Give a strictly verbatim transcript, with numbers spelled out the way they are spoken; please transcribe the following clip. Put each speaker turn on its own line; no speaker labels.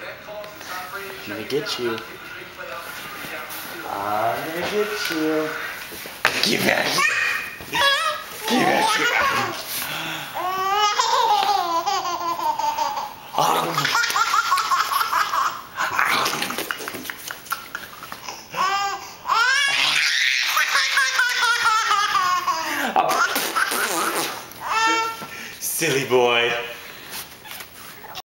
I'm gonna get you. I'm gonna get you. Give it. Give it. Silly boy.